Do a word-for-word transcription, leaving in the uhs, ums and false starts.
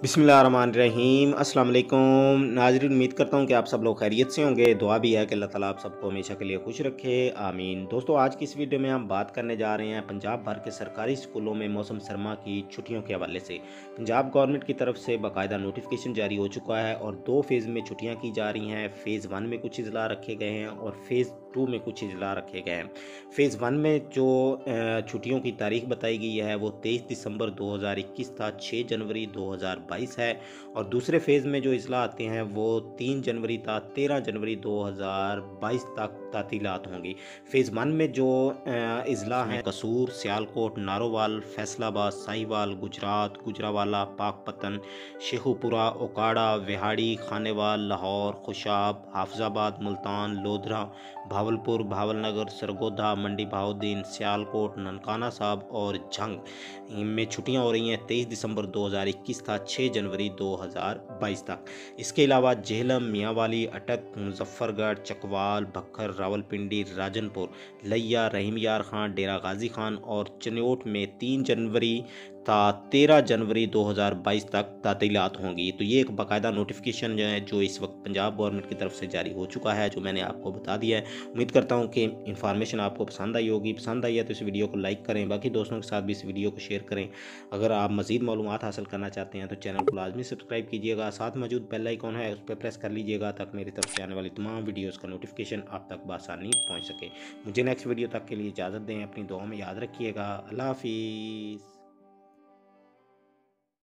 बिस्मिल्लाहिर्रहमानिर्रहीम अस्सलाम वालेकुम नाज़रीन, उम्मीद करता हूँ कि आप सब लोग खैरियत से होंगे। दुआ भी है कि अल्लाह ताला आप सबको हमेशा के लिए खुश रखे, आमीन। दोस्तों, आज की इस वीडियो में हम बात करने जा रहे हैं पंजाब भर के सरकारी स्कूलों में मौसम सरमा की छुट्टियों के हवाले से। पंजाब गवर्नमेंट की तरफ से बाकायदा नोटिफिकेशन जारी हो चुका है और दो फेज़ में छुट्टियाँ की जा रही हैं। फ़ेज़ वन में कुछ इजला रखे गए हैं और फेज़ टू में कुछ इजला रखे गए हैं। फ़ेज़ वन में जो छुट्टियों की तारीख बताई गई है वो तेईस दिसंबर दो हज़ार इक्कीस था, छः जनवरी दो हज़ार बाईस है। और दूसरे फेज़ में जो इजला आते हैं वो तीन जनवरी था, तेरह जनवरी दो हज़ार बाईस तक तातीलात होंगी। फ़ेज़ वन में जो इजला हैं कसूर, सियालकोट, नारोवाल, फैसलाबाद, साहिवाल, गुजरात, गुजरावाला, पाकपतन, शेखुपुरा, ओकाड़ा, विहाड़ी, खानेवाल, लाहौर, खुशाब, हाफजाबाद, मुल्तान, लोधरा, भावलपुर, भावलनगर, सरगोधा, मंडी बहाउद्दीन, सियालकोट, ननकाना साहब और झंग में छुट्टियां हो रही हैं। तेईस दिसंबर दो हज़ार इक्कीस था, छः जनवरी दो हज़ार बाईस तक। इसके अलावा झेलम, मियांवाली, अटक, मुजफ्फरगढ़, चकवाल, भक्खर, रावलपिंडी, राजनपुर, लैया, रहीम यार खान, डेरा गाजी खान और चन्योट में तीन जनवरी था, तेरह जनवरी दो हज़ार बाईस तक तातीलात होंगी। तो ये एक बाकायदा नोटिफिकेशन जो है जो इस वक्त पंजाब गवर्नमेंट की तरफ से जारी हो चुका है, जो मैंने आपको बता दिया है। उम्मीद करता हूँ कि इन्फॉर्मेशन आपको पसंद आई होगी। पसंद आई है तो इस वीडियो को लाइक करें, बाकी दोस्तों के साथ भी इस वीडियो को शेयर करें। अगर आप मज़ीद मालूमात हासिल करना चाहते हैं तो चैनल को लाजमी सब्सक्राइब कीजिएगा, साथ मौजूद बेल आइकॉन है उस पर प्रेस कर लीजिएगा ताकि मेरी तरफ से आने वाली तमाम वीडियोज़ का नोटिफिकेशन आप तक बआसानी पहुँच सके। मुझे नेक्स्ट वीडियो तक के लिए इजाज़त दें, अपनी दुआ में याद रखिएगा। अल्लाह हाफिज़।